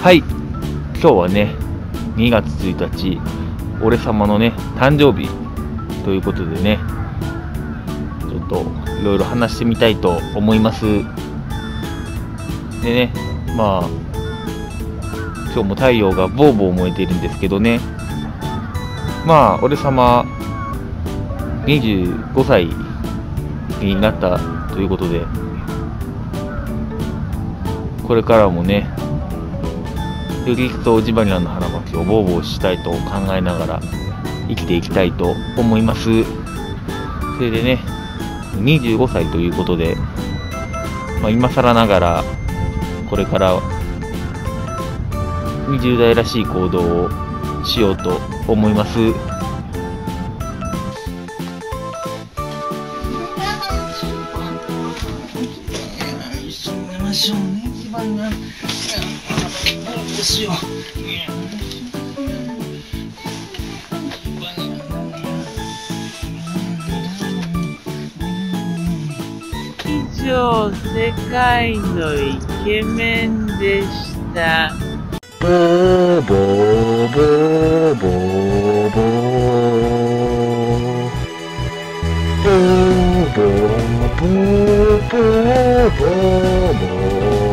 はい、今日はね、2月1日、俺様のね、誕生日ということでね、ちょっといろいろ話してみたいと思います。でね、まあ、今日も太陽がボーボー燃えているんですけどね、まあ、俺様、25歳になったということで、これからもね、より一層ジバニャンの花巻をボーボーしたいと考えながら生きていきたいと思います。それでね、25歳ということで、今更ながらこれから20代らしい行動をしようと思います。 以上、世界のイケメンでした。 ボーボーボーボーボーボーボーボーボーボーボー